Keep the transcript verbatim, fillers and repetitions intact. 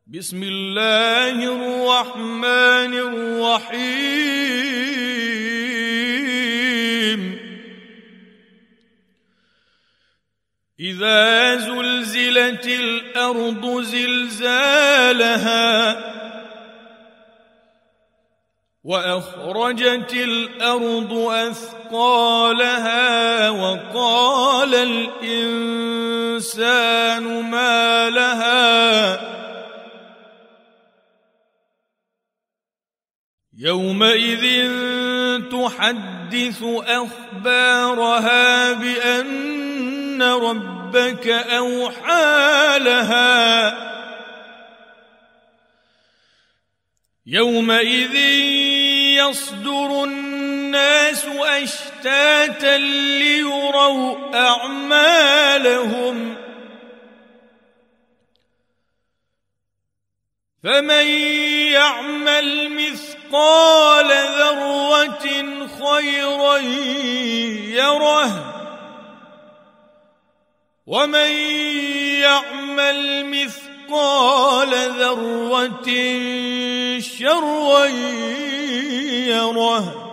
بسم الله الرحمن الرحيم إذا زلزلت الأرض زلزالها وأخرجت الأرض أثقالها وقال الإنسان ما لها يومئذ تحدث أخبارها بأن ربك أوحى لها يومئذ يصدر الناس أشتاتا ليروا أعمالهم فمن يعمل مثقال ذرة خيرا يره ومن يعمل مثقال ذرة شرا يره